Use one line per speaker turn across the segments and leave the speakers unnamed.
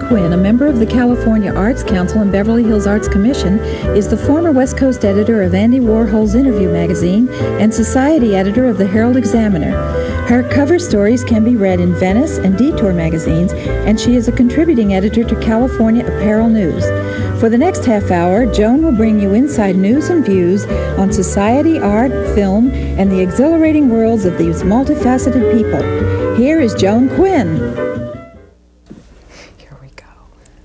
Quinn, a member of the California Arts Council and Beverly Hills Arts Commission, is the former West Coast editor of Andy Warhol's Interview magazine and society editor of the Herald Examiner. Her cover stories can be read in Venice and Detour magazines, and she is a contributing editor to California Apparel News. For the next half hour, Joan will bring you inside news and views on society, art, film, and the exhilarating worlds of these multifaceted people. Here is Joan Quinn.
Here we go.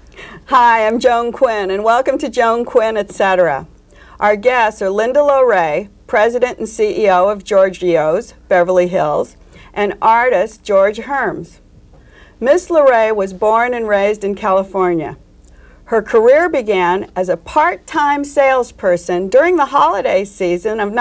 Hi, I'm Joan Quinn, and welcome to Joan Quinn, Etc. Our guests are Linda Lorey, President and CEO of Giorgio's, Beverly Hills, and artist George Herms. Miss Lorey was born and raised in California. Her career began as a part-time salesperson during the holiday season of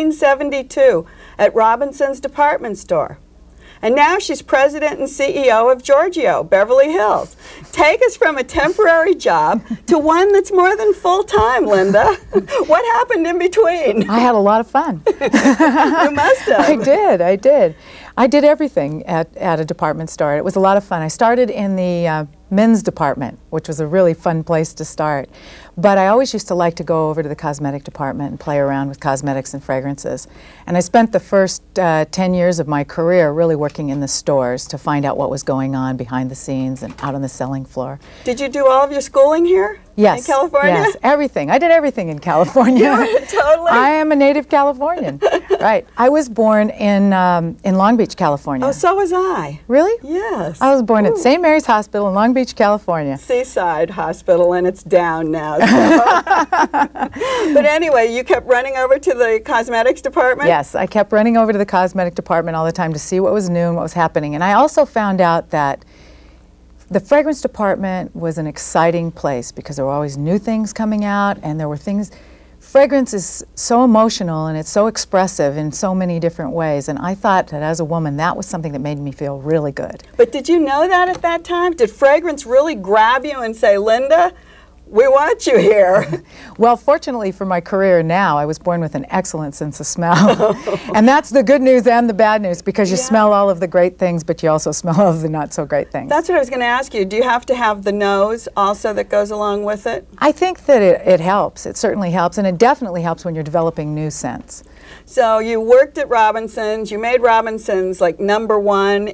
1972 at Robinson's department store. And now she's president and CEO of Giorgio, Beverly Hills. Take us from a temporary job to one that's more than full-time, Linda. What happened in between?
I had a lot of fun.
You must have.
I did. I did everything at a department store. It was a lot of fun. I started in the men's department, which was a really fun place to start. But I always used to like to go over to the cosmetic department and play around with cosmetics and fragrances. And I spent the first 10 years of my career really working in the stores to find out what was going on behind the scenes and out on the selling floor.
Did you do all of your schooling here?
Yes.
In California?
Yes, everything. I did everything in California.
Totally.
I am a native Californian. Right. I was born in Long Beach, California.
Oh, so was I.
Really?
Yes.
I was born at St. Mary's Hospital in Long Beach, California.
Seaside Hospital, and it's down now. So. But anyway, you kept running over to the cosmetics department?
Yes, I kept running over to the cosmetic department all the time to see what was new and what was happening. And I also found out that the fragrance department was an exciting place because there were always new things coming out, and there were things. Fragrance is so emotional and it's so expressive in so many different ways, and I thought that as a woman that was something that made me feel really good.
But did you know that at that time? Did fragrance really grab you and say, Linda, we want you here?
Well, fortunately for my career now, I was born with an excellent sense of smell. And that's the good news and the bad news, because you smell all of the great things, but you also smell all of the not so great things.
That's what I was going to ask you. Do you have to have the nose also that goes along with it?
I think that it helps. It certainly helps, and it definitely helps when you're developing new scents.
So you worked at Robinson's. You made Robinson's like #1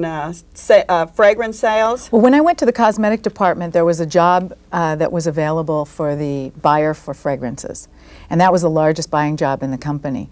in fragrance sales.
Well, when I went to the cosmetic department, there was a job that was available for the buyer for fragrances, and that was the largest buying job in the company.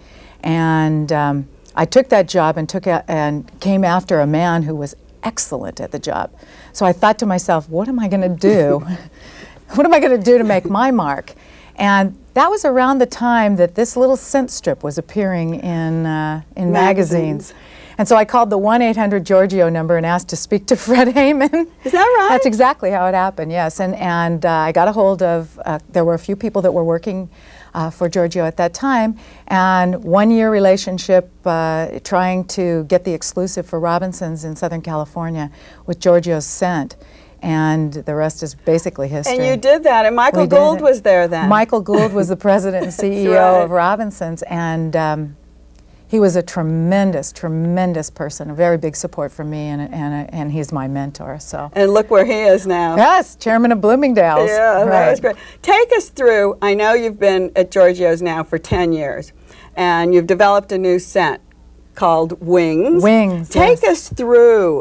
And I took that job and came after a man who was excellent at the job. So I thought to myself, what am I going to do? What am I going to do to make my mark? And that was around the time that this little scent strip was appearing in magazines. And so I called the 1-800-GIORGIO number and asked to speak to Fred Heyman.
Is that right?
That's exactly how it happened, yes. And I got a hold of, there were a few people that were working for Giorgio at that time, and one-year relationship trying to get the exclusive for Robinson's in Southern California with Giorgio's scent. And the rest is basically history.
And you did that, and Michael Gould was there then.
Michael Gould was the president and CEO of Robinson's, and he was a tremendous, tremendous person, a very big support for me, and he's my mentor. So.
And look where he is now.
Yes, chairman of Bloomingdale's.
Yeah, that was great. Take us through, I know you've been at Giorgio's now for 10 years, and you've developed a new scent called Wings.
Wings,
Take us through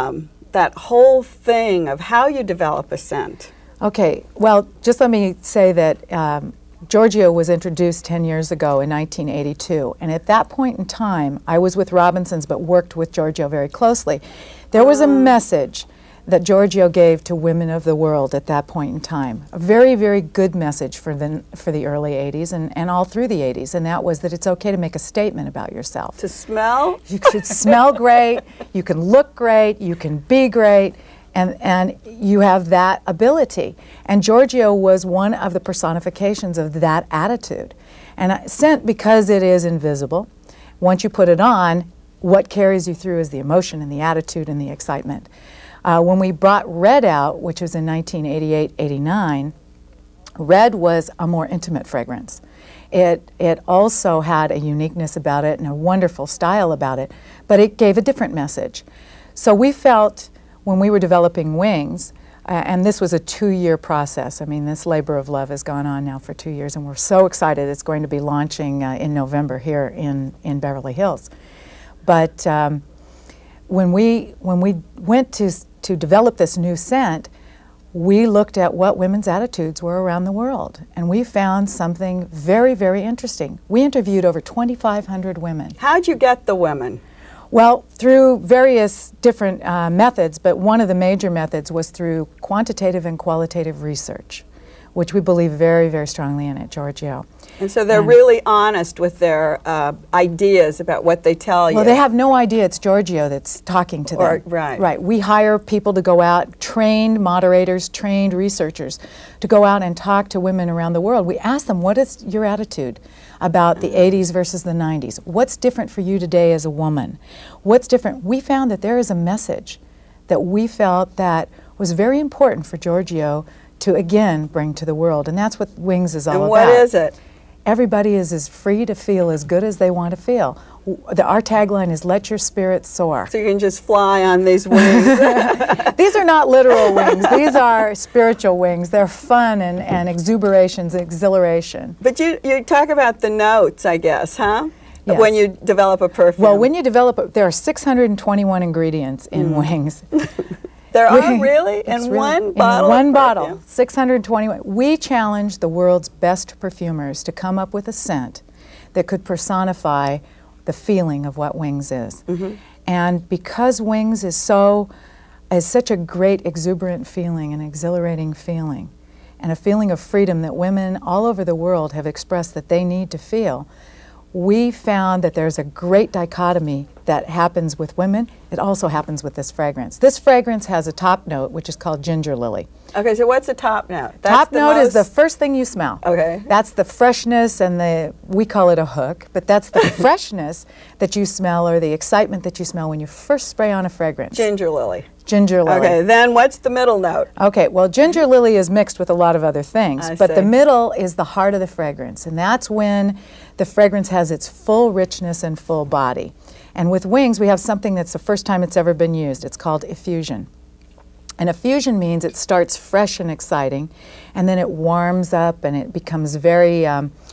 that whole thing of how you develop a scent.
Okay, well, just let me say that Giorgio was introduced 10 years ago in 1982, and at that point in time, I was with Robinson's but worked with Giorgio very closely. There was a message that Giorgio gave to women of the world at that point in time, a very, very good message for the early 80s and all through the 80s, and that was that it's okay to make a statement about yourself.
To smell?
You should smell great, you can look great, you can be great, and you have that ability. And Giorgio was one of the personifications of that attitude. And scent, because it is invisible, once you put it on, what carries you through is the emotion and the attitude and the excitement. When we brought Red out, which was in 1988-89, Red was a more intimate fragrance. It also had a uniqueness about it and a wonderful style about it, but it gave a different message. So we felt, when we were developing Wings, And this was a 2-year process. I mean, this labor of love has gone on now for 2 years, and we're so excited it's going to be launching in November here in Beverly Hills. But when we went to develop this new scent, we looked at what women's attitudes were around the world, and we found something very, very interesting. We interviewed over 2,500 women.
How'd you get the women?
Well, through various different methods, but one of the major methods was through quantitative and qualitative research, which we believe very, very strongly in at Giorgio.
And so they're really honest with their ideas about what they tell you.
Well, they have no idea it's Giorgio that's talking to them.
Right.
Right. We hire people to go out, trained moderators, trained researchers, to go out and talk to women around the world. We ask them, what is your attitude about the 80s versus the 90s? What's different for you today as a woman? What's different? We found that there is a message that we felt that was very important for Giorgio to again bring to the world, and that's what Wings is all about.
And what is it?
Everybody is as free to feel as good as they want to feel. Our tagline is, let your spirit soar.
So you can just fly on these wings.
These are not literal wings. These are spiritual wings. They're fun and exuberations, exhilaration.
But you talk about the notes, I guess, huh?
Yes.
When you develop a perfume.
Well, when you develop there are 621 ingredients in Wings.
There are really? In one bottle?
In one bottle, 621. We challenged the world's best perfumers to come up with a scent that could personify the feeling of what Wings is. And because Wings is such a great exuberant feeling, an exhilarating feeling, and a feeling of freedom that women all over the world have expressed that they need to feel, we found that there's a great dichotomy that happens with women. It also happens with this fragrance. This fragrance has a top note, which is called ginger lily.
Okay, so what's the top note?
Top note is the first thing you smell.
Okay.
That's the freshness and we call it a hook, but that's the freshness that you smell, or the excitement that you smell when you first spray on a fragrance.
Ginger lily.
Ginger lily.
Okay, then what's the middle note?
Okay, well, ginger lily is mixed with a lot of other things, but the middle is the heart of the fragrance, and that's when the fragrance has its full richness and full body. And with Wings, we have something that's the first time it's ever been used. It's called effusion. And effusion means it starts fresh and exciting, and then it warms up and it becomes very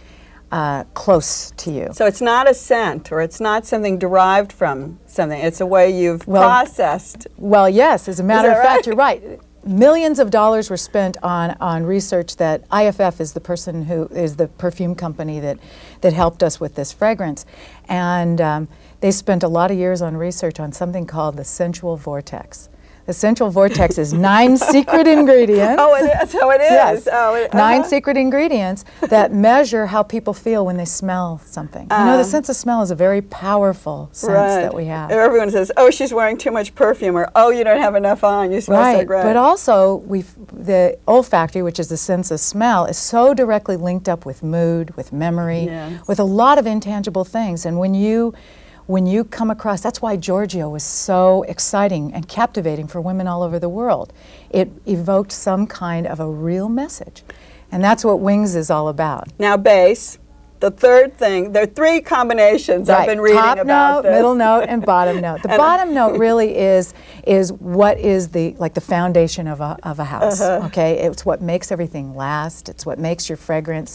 close to you.
So it's not a scent, or it's not something derived from something. It's a way you've processed.
Well, yes, as a matter of fact,
right?
You're right. Millions of dollars were spent on research that IFF is the person who is the perfume company that helped us with this fragrance. And they spent a lot of years on research on something called the sensual vortex. The sensual vortex is 9 secret ingredients.
Oh, it is. So it is.
Yes.
Oh,
9 secret ingredients that measure how people feel when they smell something. You know, the sense of smell is a very powerful sense that we have.
Everyone says, oh, she's wearing too much perfume, or oh, you don't have enough on, you smell so great.
But also, the olfactory, which is the sense of smell, is so directly linked up with mood, with memory, with a lot of intangible things. And when you come across, that's why Giorgio was so exciting and captivating for women all over the world. It evoked some kind of a real message. And that's what Wings is all about.
Now base, the third thing, there are 3 combinations I've been reading about
Top note,
this.
middle note, and bottom note. The bottom note really is what is the foundation of a house, okay? It's what makes everything last. It's what makes your fragrance,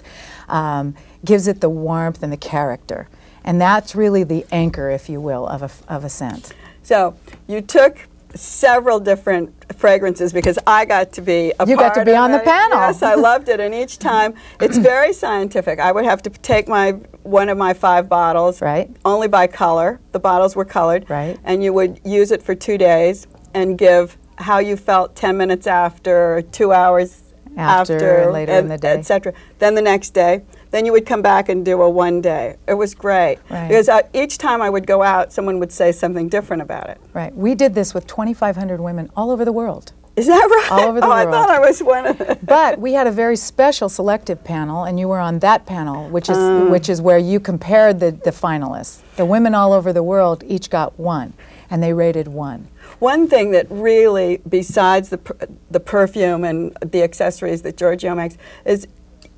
gives it the warmth and the character. And that's really the anchor, if you will, of a scent.
So you took several different fragrances, because I got to be a part of it.
You got to be on the panel.
Yes, I loved it, and each time it's very scientific. I would have to take one of my 5 bottles, only by color. The bottles were colored, and you would use it for 2 days and give how you felt 10 minutes after, 2 hours after,
later in the day,
etc. Then the next day. Then you would come back and do a 1 day. It was great. Because each time I would go out, someone would say something different about it.
Right. We did this with 2,500 women all over the world.
Is that right?
All over the world.
I thought I was one of them.
But we had a very special selective panel, and you were on that panel, which is where you compared the finalists. The women all over the world each got 1, and they rated 1.
One thing that really, besides the perfume and the accessories that Giorgio makes, is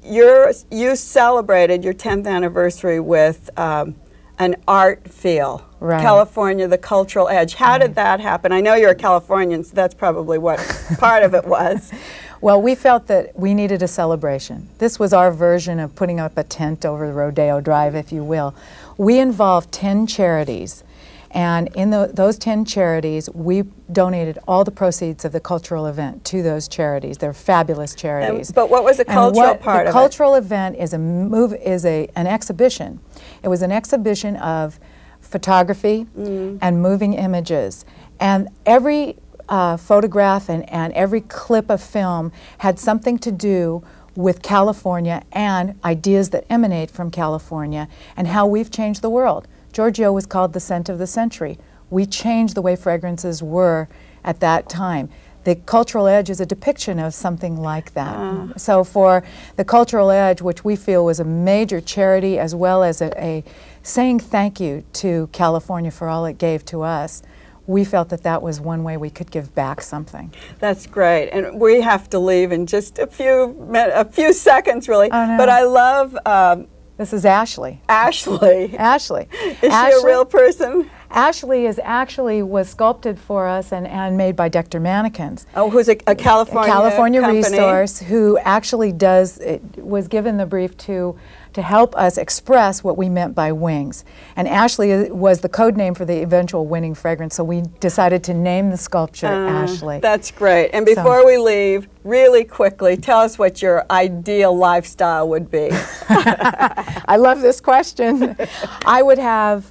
you celebrated your 10th anniversary with an art feel. California, the cultural edge. How did that happen? I know you're a Californian, so that's probably what part of it was.
Well, we felt that we needed a celebration. This was our version of putting up a tent over the Rodeo Drive, if you will. We involved 10 charities, and in those 10 charities, we donated all the proceeds of the cultural event to those charities. They're fabulous charities.
But what was the cultural part of it?
The cultural event is an exhibition. It was an exhibition of photography and moving images, and every photograph and every clip of film had something to do with California and ideas that emanate from California and how we've changed the world. Giorgio was called the scent of the century. We changed the way fragrances were at that time. The Cultural Edge is a depiction of something like that. So for the Cultural Edge, which we feel was a major charity as well as a saying thank you to California for all it gave to us, we felt that that was one way we could give back something.
That's great, and we have to leave in just a few seconds, really.
Oh, no.
But I love
this is Ashley.
Ashley.
Ashley.
Is she a real person?
Ashley was sculpted for us and made by Dector Mannequins.
Oh, who's a California company?
Resource who actually was given the brief to help us express what we meant by wings. And Ashley was the code name for the eventual winning fragrance, so we decided to name the sculpture Ashley.
That's great. And before we leave, really quickly, tell us what your ideal lifestyle would be.
I love this question. I would have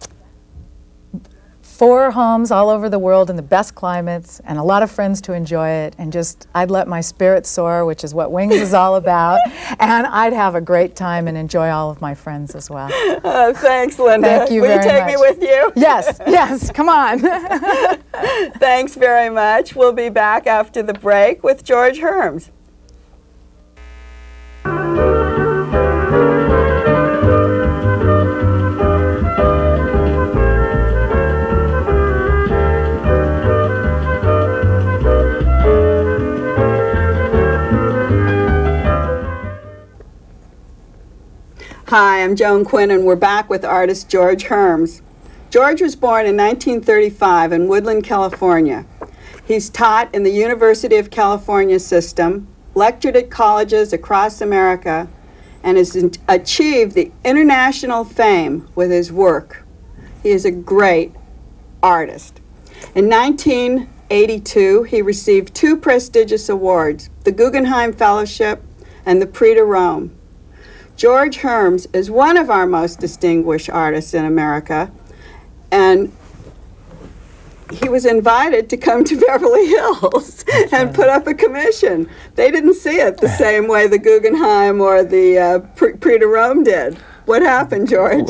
4 homes all over the world in the best climates and a lot of friends to enjoy it, and I'd let my spirit soar, which is what Wings is all about, and I'd have a great time and enjoy all of my friends as well.
Thanks, Linda.
Thank you very much.
Will you take me with you?
Yes, yes, come on.
Thanks very much. We'll be back after the break with George Herms. Hi, I'm Joan Quinn, and we're back with artist George Herms. George was born in 1935 in Woodland, California. He's taught in the University of California system, lectured at colleges across America, and has achieved the international fame with his work. He is a great artist. In 1982, he received 2 prestigious awards, the Guggenheim Fellowship and the Prix de Rome. George Herms is one of our most distinguished artists in America, and he was invited to come to Beverly Hills and put up a commission. They didn't see it the same way the Guggenheim or the Prix de Rome did. What happened, George?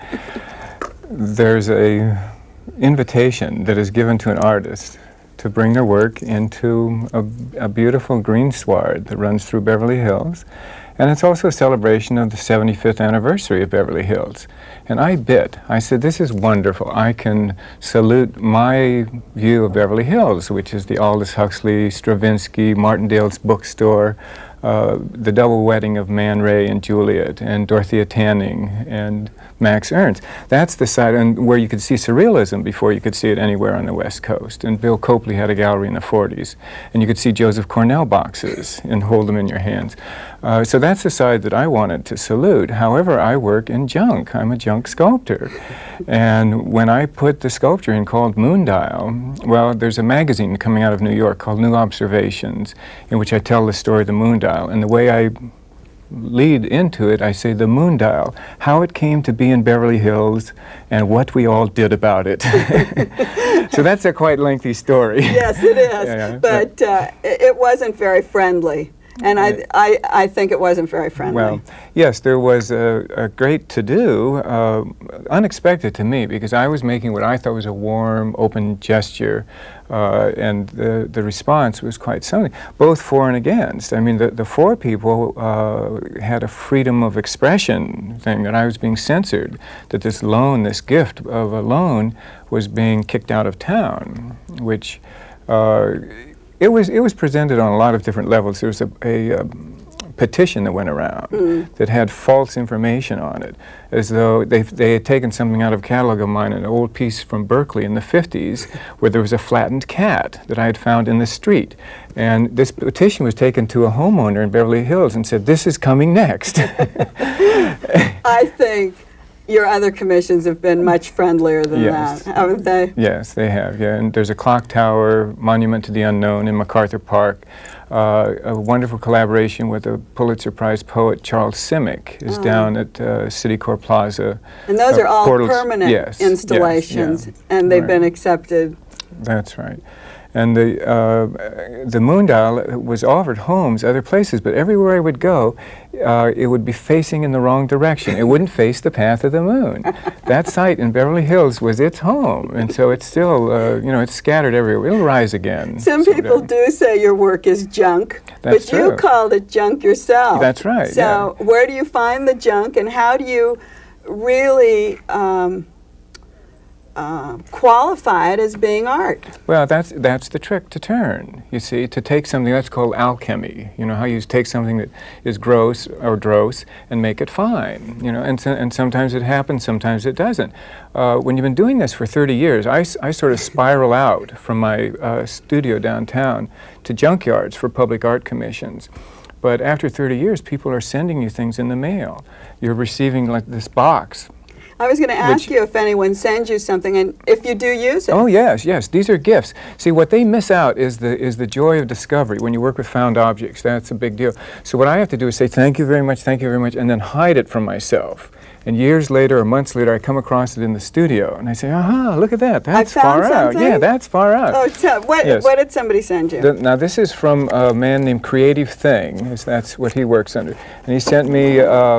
There's an invitation that is given to an artist to bring their work into a beautiful green sward that runs through Beverly Hills. And it's also a celebration of the 75th anniversary of Beverly Hills. And I said, this is wonderful. I can salute my view of Beverly Hills, which is the Aldous Huxley, Stravinsky, Martindale's bookstore, the double wedding of Man Ray and Juliet, and Dorothea Tanning, and Max Ernst. That's the side where you could see surrealism before you could see it anywhere on the West Coast. And Bill Copley had a gallery in the 40s. And you could see Joseph Cornell boxes and hold them in your hands. So that's the side that I wanted to salute. However, I work in junk. I'm a junk sculptor. And when I put the sculpture in called Moondial, well, there's a magazine coming out of New York called New Observations, in which I tell the story of the Moondial. And the way I lead into it, I say the Moondial, how it came to be in Beverly Hills and what we all did about it. So that's a quite lengthy story.
Yes, it is. But it wasn't very friendly. And I think it wasn't very friendly.
Well, yes, there was a great to-do, unexpected to me, because I was making what I thought was a warm, open gesture, and the response was quite something, both for and against. I mean, the for people had a freedom of expression thing, that I was being censored, that this loan, this gift of a loan, was being kicked out of town, which it was presented on a lot of different levels. There was a petition that went around that had false information on it, as though they had taken something out of a catalog of mine, an old piece from Berkeley in the 50s, where there was a flattened cat that I had found in the street. And this petition was taken to a homeowner in Beverly Hills and said, "This is coming next."
I think your other commissions have been much friendlier than
Yes.
that, haven't they?
Yes, they have, yeah. And there's a clock tower, Monument to the Unknown in MacArthur Park. A wonderful collaboration with a Pulitzer Prize poet, Charles Simic, is down at Citicorp Plaza.
And those are all
Portals-
permanent
yes,
installations,
yes,
and they've
right.
been accepted.
That's right. And the Moondial was offered homes other places, but everywhere I would go, it would be facing in the wrong direction. It wouldn't face the path of the moon. That site in Beverly Hills was its home, and so it's still, you know, it's scattered everywhere. It'll rise again.
Some people do say your work is junk,
That's
but you
true.
called it junk yourself.
That's right,
So where do you find the junk, and how do you really qualify it as being art?
Well, that's the trick to turn, you see, to take something that's called alchemy. You know, how you take something that is gross or dross and make it fine, you know, and sometimes it happens, sometimes it doesn't. When you've been doing this for 30 years, I sort of spiral out from my studio downtown to junkyards for public art commissions. But after 30 years, people are sending you things in the mail. You're receiving like this box.
I was going to ask you if anyone sends you something, and if you do use it.
Oh yes, yes. These are gifts. See, what they miss out is the joy of discovery when you work with found objects. That's a big deal. So what I have to do is say thank you very much, and then hide it from myself. And years later or months later, I come across it in the studio, and I say, aha, look at that. That's far out. Yeah, that's far out.
Oh, so what did somebody send you?
Now this is from a man named Creative Thing. That's what he works under. And he sent me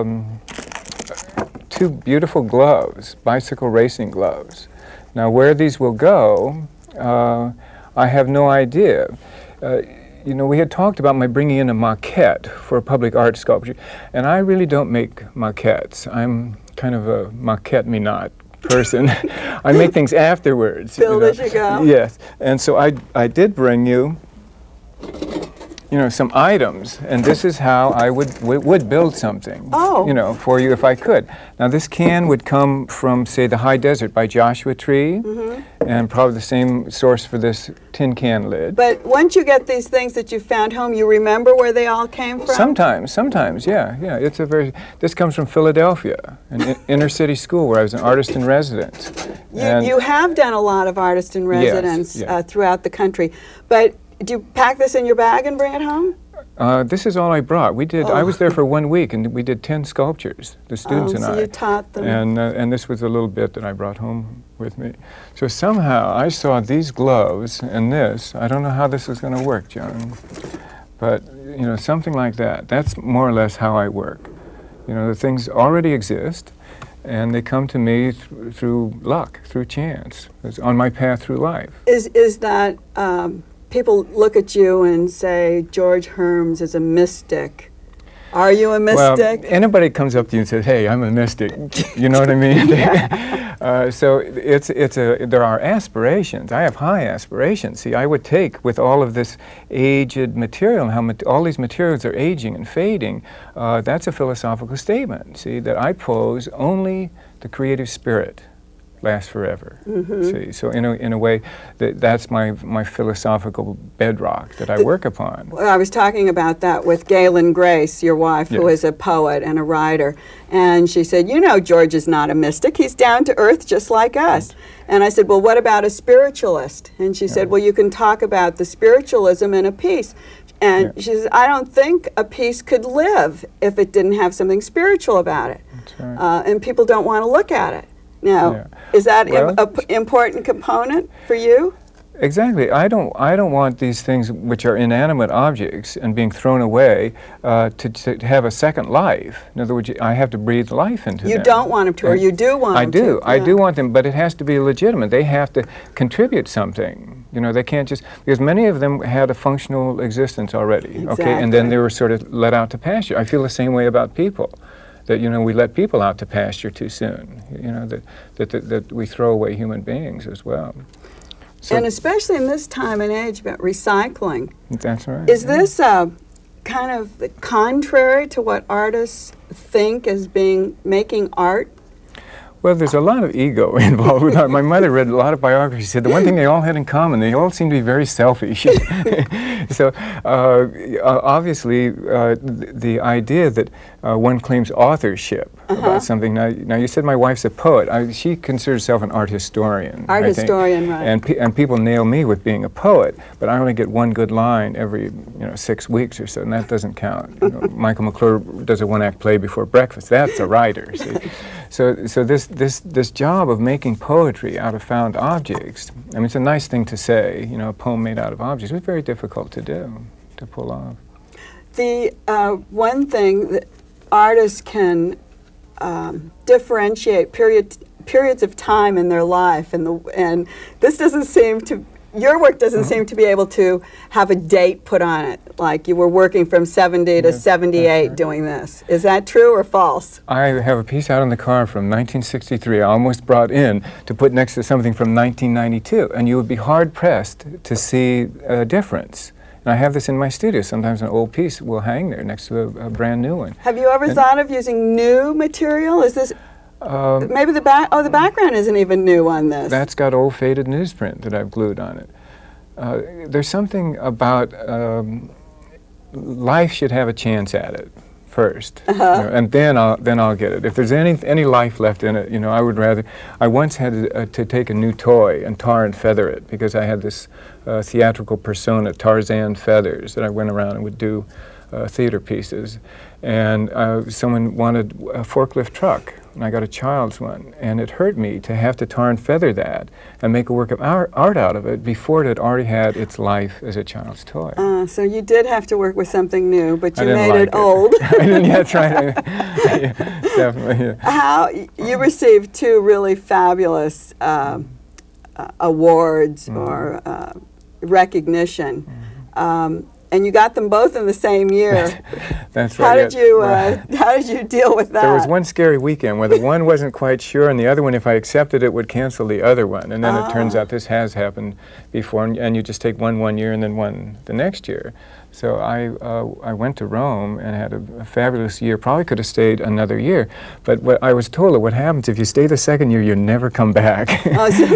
2 beautiful gloves, bicycle racing gloves. Now where these will go, I have no idea. You know, we had talked about my bringing in a maquette for a public art sculpture, and I really don't make maquettes. I'm kind of a maquette-me-not person. I make things afterwards.
Build as you go.
Yes, and so I did bring you, you know, some items, and this is how I would build something,
Oh.
you know, for you if I could. Now this can would come from, say, the High Desert by Joshua Tree, and probably the same source for this tin can lid.
But once you get these things that you found home, you remember where they all came from?
Sometimes, yeah. It's a this comes from Philadelphia, an inner city school where I was an artist in residence.
You have done a lot of artist in residence throughout the country, but do you pack this in your bag and bring it home?
This is all I brought. I was there for 1 week, and we did 10 sculptures, the students and I.
So you taught them.
And this was a little bit that I brought home with me. So somehow I saw these gloves and this. I don't know how this is going to work, Joan, but you know, something like that. That's more or less how I work. You know, the things already exist, and they come to me through luck, through chance. It's on my path through life.
Is that people look at you and say, George Herms is a mystic. Are you a mystic?
Well, anybody comes up to you and says, hey, I'm a mystic, you know what I mean? So there are aspirations. I have high aspirations. See, I would take, with all of this aged material, and how all these materials are aging and fading, that's a philosophical statement, see, that I pose only the creative spirit lasts forever. See, so in a way, that's my philosophical bedrock that I work upon.
Well, I was talking about that with Galen Grace, your wife, who is a poet and a writer, and she said, you know, George is not a mystic. He's down to earth just like us. And I said, well, what about a spiritualist? And she said, well, you can talk about the spiritualism in a piece. And she says, I don't think a piece could live if it didn't have something spiritual about it.
That's right.
And people don't want to look at it. Now, is that an important component for you?
Exactly. I don't want these things which are inanimate objects and being thrown away to have a second life. In other words, I have to breathe life into them.
You don't want them to, or you do want them to?
I do want them, but it has to be legitimate. They have to contribute something. You know, they can't just, because many of them had a functional existence already, okay, and then they were sort of let out to pasture. I feel the same way about people. That, you know, we let people out to pasture too soon, you know, that we throw away human beings as well. So
and especially in this time and age about recycling.
that's right.
Is this kind of contrary to what artists think as being making art?
Well, there's a lot of ego involved with art. My mother read a lot of biographies. She said the one thing they all had in common, they all seemed to be very selfish. So obviously, the idea that one claims authorship about something. Now, you said my wife's a poet. She considers herself an art historian.
Art historian, right.
And people nail me with being a poet, but I only get one good line every 6 weeks or so, and that doesn't count. Michael McClure does a one-act play before breakfast. That's a writer, see? So this job of making poetry out of found objects, I mean, it's a nice thing to say, a poem made out of objects. It was very difficult to do, to pull off.
The one thing that artists can differentiate periods of time in their life, and this doesn't seem to. Your work doesn't seem to be able to have a date put on it, like you were working from 70 to 78 doing this. Is that true or false?
I have a piece out in the car from 1963 I almost brought in to put next to something from 1992, and you would be hard-pressed to see a difference. And I have this in my studio. Sometimes an old piece will hang there next to a brand new one.
Have you ever thought of using new material? Is this... maybe the background isn't even new on this.
That's got old faded newsprint that I've glued on it. There's something about life should have a chance at it first, and then I'll get it. If there's any life left in it, I would rather. I once had to take a new toy and tar and feather it because I had this theatrical persona, Tarzan Feathers, that I went around and would do theater pieces, and someone wanted a forklift truck. And I got a child's one, and it hurt me to have to tar and feather that and make a work of art out of it before it had already had its life as a child's toy.
So you did have to work with something new, but you made it old.
I didn't yet try to. Definitely. Yeah.
How you received 2 really fabulous awards or recognition. And you got them both in the same year.
That's right.
How did you deal with that?
There was one scary weekend where the one wasn't quite sure, and the other one, if I accepted it, would cancel the other one. And then it turns out this has happened before, and you just take one year and then one the next year. So I went to Rome and had a fabulous year. Probably could have stayed another year, but what I was told that what happens if you stay the second year, you never come back.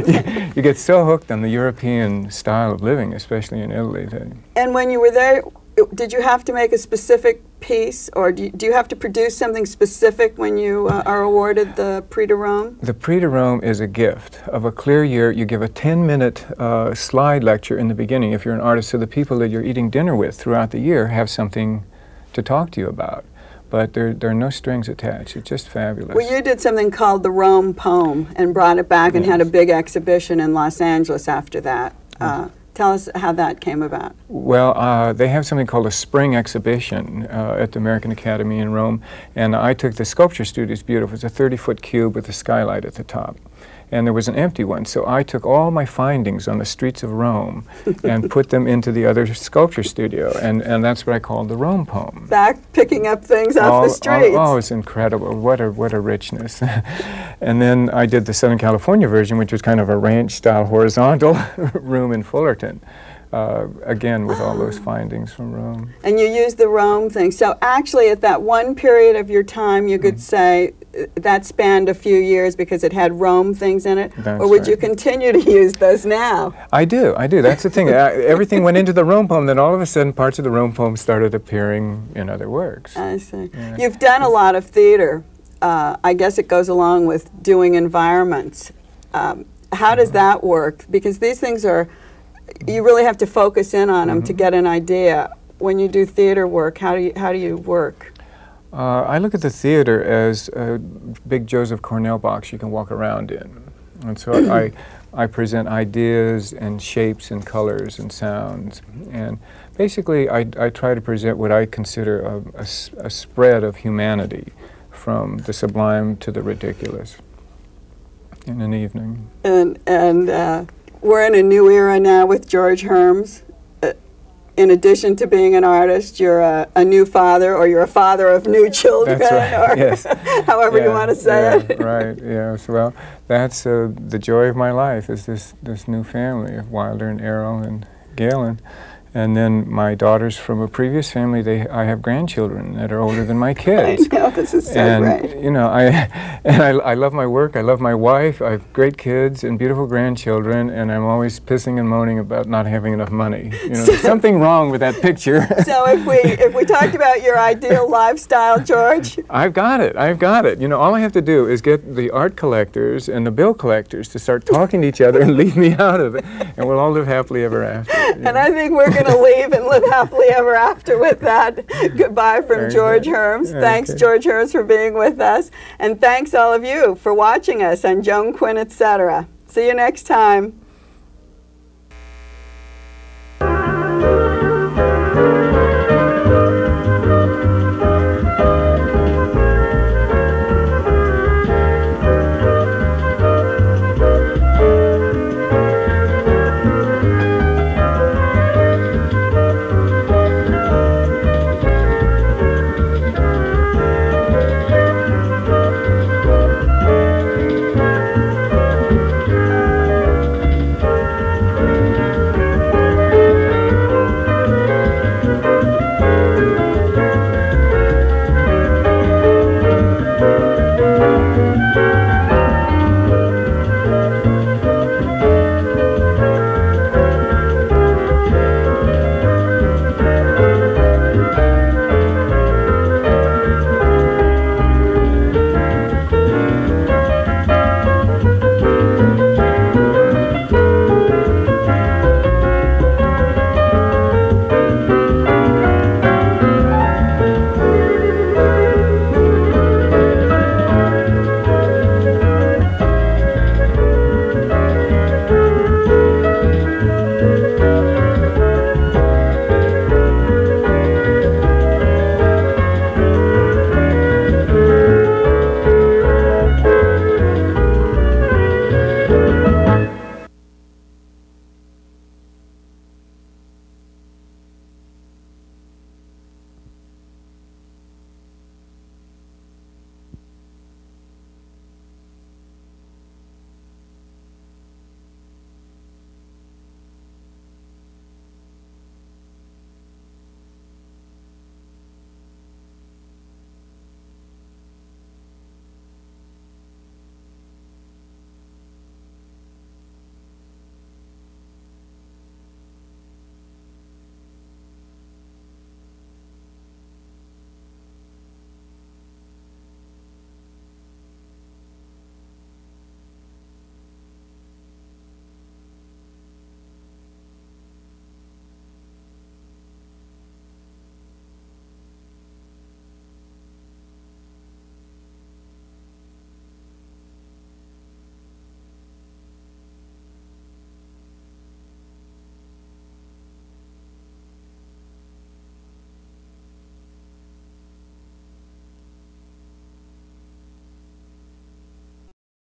You get so hooked on the European style of living, especially in Italy.
And when you were there, did you have to make a specific piece, or do you have to produce something specific when you are awarded the Prix de Rome?
The Prix de Rome is a gift of a clear year. You give a 10-minute slide lecture in the beginning if you're an artist, so the people that you're eating dinner with throughout the year have something to talk to you about. But there are no strings attached. It's just fabulous.
Well, you did something called the Rome Poem and brought it back and had a big exhibition in Los Angeles after that. Tell us how that came about.
Well, they have something called a spring exhibition at the American Academy in Rome, and I took the sculpture studio. It's beautiful. It's a 30-foot cube with a skylight at the top. And there was an empty one, so I took all my findings on the streets of Rome and put them into the other sculpture studio, and that's what I called the Rome Poem.
Back picking up things off the streets.
Oh, it's incredible. What a richness. And then I did the Southern California version, which was kind of a ranch-style horizontal room in Fullerton. Again, with all those findings from Rome.
And you used the Rome thing. So actually, at that one period of your time, you could say that spanned a few years because it had Rome things in it?
That's
or would you continue to use those now?
I do. That's the thing. Everything went into the Rome poem, then all of a sudden parts of the Rome poem started appearing in other works.
I see. Yeah. You've done a lot of theater. I guess it goes along with doing environments. How does that work? Because these things are, you really have to focus in on them to get an idea. When you do theater work, how do you work?
I look at the theater as a big Joseph Cornell box you can walk around in. And so I present ideas and shapes and colors and sounds. And basically I try to present what I consider a spread of humanity from the sublime to the ridiculous in an evening.
And we're in a new era now with George Herms. In addition to being an artist, you're a new father, or you're a father of new children.
That's right,
or
yes.
However you want to say it.
Right, yes. Well, that's the joy of my life, is this new family of Wilder and Arrow and Galen. And then my daughters from a previous family, I have grandchildren that are older than my kids.
I know, this is so
And
great.
you know, I love my work. I love my wife. I have great kids and beautiful grandchildren, and I'm always pissing and moaning about not having enough money. You know, there's something wrong with that picture.
So if we talked about your ideal lifestyle, George,
I've got it. I've got it. You know, all I have to do is get the art collectors and the bill collectors to start talking to each other and leave me out of it, and we'll all live happily ever after.
and I think we're going to leave and live happily ever after with that. Goodbye from
Very
George
good.
Herms.
Okay.
Thanks, George Herms, for being with us. And thanks all of you for watching us on Joan Quinn, Etc. See you next time.